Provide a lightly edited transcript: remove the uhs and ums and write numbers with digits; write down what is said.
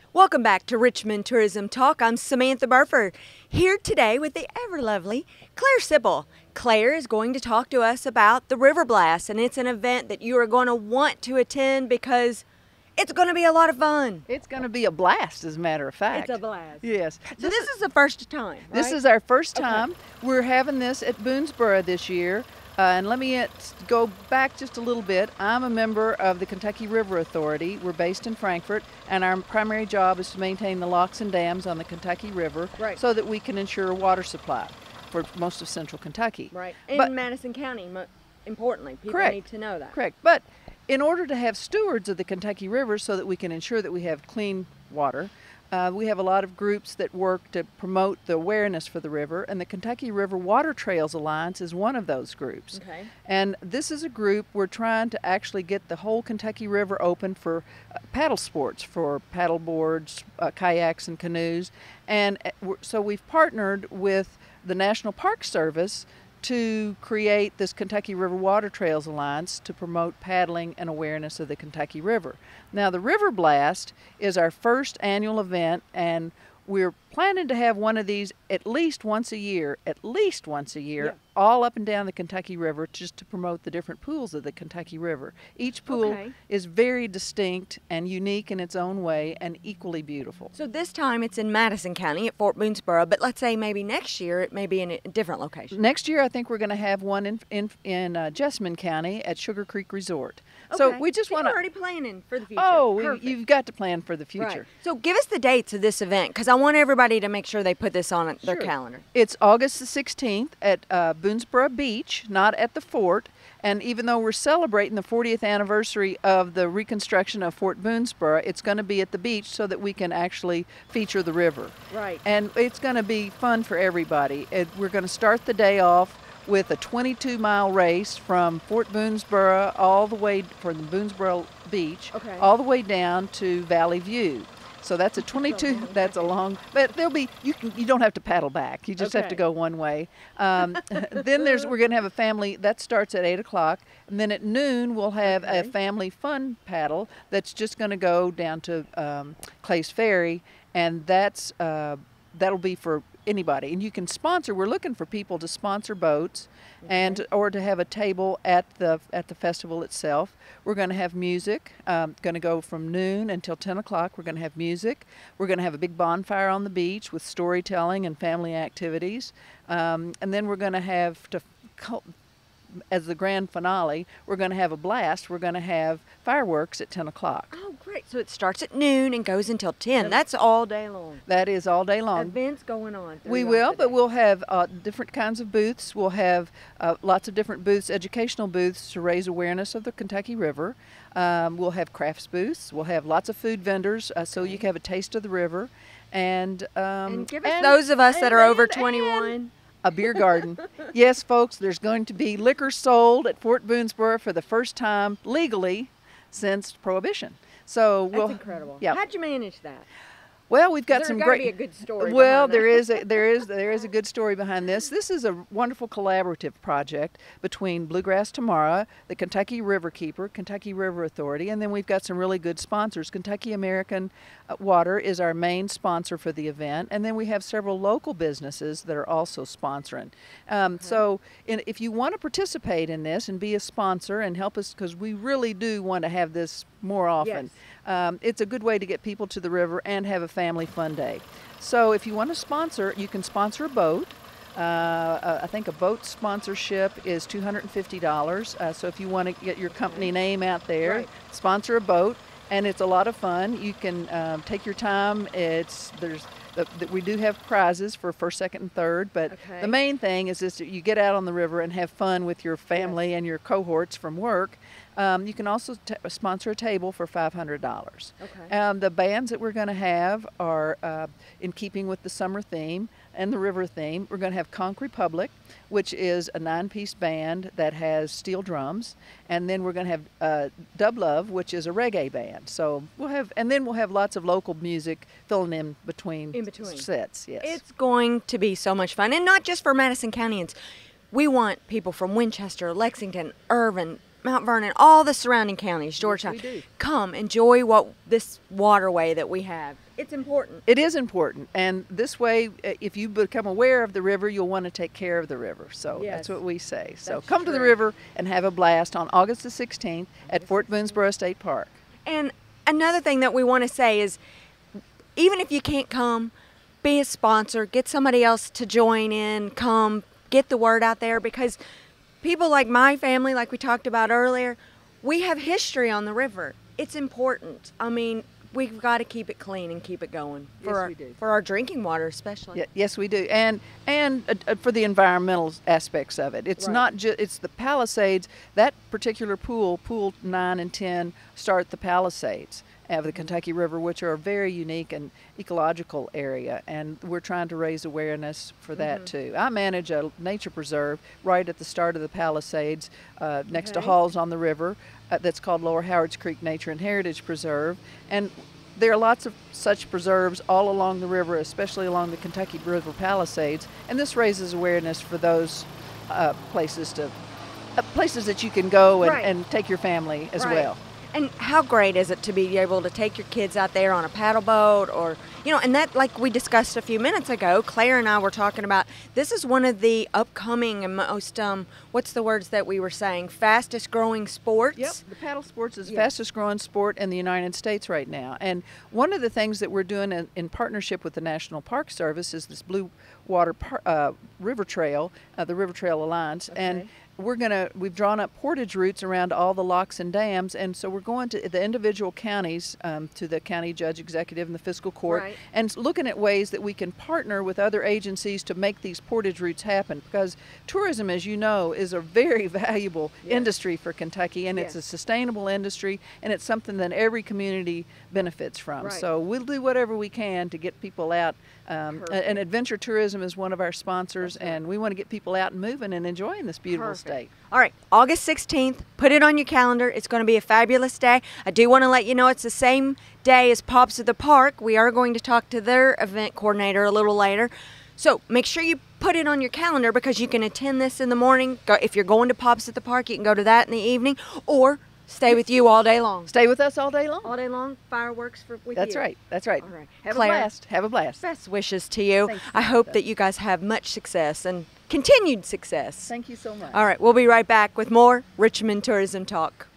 Welcome back to Richmond Tourism Talk. I'm Samantha Burford, here today with the ever lovely Claire Sibble. Claire is going to talk to us about the River Blast, and it's an event that you are going to want to attend because it's going to be a lot of fun. It's going to be a blast, as a matter of fact. It's a blast. Yes. So this is the first time, right? This is our first time. We're having this at Boonesboro this year. And let me go back just a little bit. I'm a member of the Kentucky River Authority. We're based in Frankfort, and our primary job is to maintain the locks and dams on the Kentucky River so that we can ensure water supply for most of central Kentucky. Right. In Madison County, importantly. People need to know that. Correct. But in order to have stewards of the Kentucky River so that we can ensure that we have clean water, we have a lot of groups that work to promote the awareness for the river, and the Kentucky River Water Trails Alliance is one of those groups. Okay. And this is a group we're trying to actually get the whole Kentucky River open for paddle sports, for paddle boards, kayaks, and canoes. And so we've partnered with the National Park Service to create this Kentucky River Water Trails Alliance to promote paddling and awareness of the Kentucky River. Now, the River Blast is our first annual event, and we're planning to have one of these at least once a year, all up and down the Kentucky River, just to promote the different pools of the Kentucky River. Each pool is very distinct and unique in its own way and equally beautiful. So this time it's in Madison County at Fort Boonesboro, but let's say maybe next year it may be in a different location. Next year I think we're going to have one in Jessamine County at Sugar Creek Resort. Okay. So we just want to... You're already planning for the future. Oh, you've got to plan for the future. Right. So give us the dates of this event, because I want everybody to make sure they put this on their calendar. It's August the 16th at Boonesboro Beach, not at the fort. And even though we're celebrating the 40th anniversary of the reconstruction of Fort Boonesboro, it's going to be at the beach so that we can actually feature the river. Right. And it's going to be fun for everybody. We're going to start the day off with a 22-mile race from Fort Boonesboro all the way from Boonesboro Beach all the way down to Valley View. So that's a 22. That's a long. But there'll be you don't have to paddle back. You just have to go one way. Then we're going to have a family that starts at 8 o'clock, and then at noon we'll have a family fun paddle that's just going to go down to Clay's Ferry, and that'll be for anybody. And you can sponsor. We're looking for people to sponsor boats, or to have a table at the festival itself. We're going to have music. Going to go from noon until 10 o'clock. We're going to have music. We're going to have a big bonfire on the beach with storytelling and family activities. And then we're going to have as the grand finale, we're going to have a blast. We're going to have fireworks at 10 o'clock. Oh, great. So it starts at noon and goes until 10. That's all day long. That is all day long. Events going on. We will, but we'll have different kinds of booths. We'll have lots of different booths, educational booths to raise awareness of the Kentucky River. We'll have crafts booths. We'll have lots of food vendors so you can have a taste of the river. And give us those of us that are over 21. A beer garden. Yes, folks, there's going to be liquor sold at Fort Boonesboro for the first time legally since Prohibition. So that's incredible. Yeah. How'd you manage that? Well, we've got some great. Be a good story. Well, there is a good story behind this. This is a wonderful collaborative project between Bluegrass Tamara, the Kentucky River Keeper, Kentucky River Authority, and then we've got some really good sponsors. Kentucky American Water is our main sponsor for the event, and then we have several local businesses that are also sponsoring. So, if you want to participate in this and be a sponsor and help us, because we really do want to have this more often. It's a good way to get people to the river and have a family fun day. So if you want to sponsor, you can sponsor a boat. I think a boat sponsorship is $250. So if you want to get your company name out there, sponsor a boat, and it's a lot of fun. You can take your time. We do have prizes for first, second, and third, but the main thing is that you get out on the river and have fun with your family and your cohorts from work. You can also sponsor a table for $500. The bands that we're going to have are in keeping with the summer theme and the river theme. We're going to have Conch Republic, which is a 9-piece band that has steel drums, and then we're going to have Dub Love, which is a reggae band. So we'll have lots of local music filling in between sets. Yes, it's going to be so much fun, and not just for Madison Countyans. We want people from Winchester, Lexington, Irvin, Mount Vernon, all the surrounding counties, Georgetown. we do. Come enjoy this waterway that we have. It's important. It is important, and this way, if you become aware of the river, you'll want to take care of the river. So Yes. that's what we say. So That's come to the true. river and have a blast on August the 16th at Fort Boonesborough State Park. And another thing that we want to say is, even if you can't come, be a sponsor, get somebody else to join in, come, get the word out there, because people like my family, like we talked about earlier, we have history on the river. It's important. I mean, we've got to keep it clean and keep it going Yes, we do. for our drinking water especially. Yes, we do, and for the environmental aspects of it. It's Right. not just it's the Palisades. That particular pool 9 and 10, start the Palisades of the Kentucky River, which are a very unique and ecological area, and we're trying to raise awareness for that too. I manage a nature preserve right at the start of the Palisades, next to Okay. Halls on the River, that's called Lower Howards Creek Nature and Heritage Preserve, and there are lots of such preserves all along the river, especially along the Kentucky River Palisades, and this raises awareness for those places that you can go Right. and take your family as Right. well. And how great is it to be able to take your kids out there on a paddle boat, or, and that, like we discussed a few minutes ago, Claire and I were talking about, this is one of the upcoming and most, what's the words that we were saying, fastest growing sports? Yep, the paddle sports is the Yeah. fastest growing sport in the United States right now. And one of the things that we're doing in partnership with the National Park Service is this Blue Water River Trail, the River Trail Alliance. Okay. And we've drawn up portage routes around all the locks and dams, and so we're going to the individual counties, to the county judge executive and the fiscal court, Right. and looking at ways that we can partner with other agencies to make these portage routes happen, because tourism, as you know, is a very valuable industry for Kentucky, and it's a Yes. sustainable industry, and it's something that every community benefits from. Right. So we'll do whatever we can to get people out. Perfect. And Adventure Tourism is one of our sponsors, That's right. and we want to get people out and moving and enjoying this beautiful Perfect. state. All right, August 16th, put it on your calendar. It's going to be a fabulous day. I do want to let you know it's the same day as Pops of the Park. We are going to talk to their event coordinator a little later. So make sure you put it on your calendar, because you can attend this in the morning. If you're going to Pops at the Park, you can go to that in the evening, or stay with you all day long. Stay with us all day long. All day long, fireworks with That's you. right. That's right. All right. Have Claire. a blast. Have a blast. Best wishes to you. Thank you, I hope Samantha. that you guys have much success and continued success. Thank you so much. All right, we'll be right back with more Richmond Tourism Talk.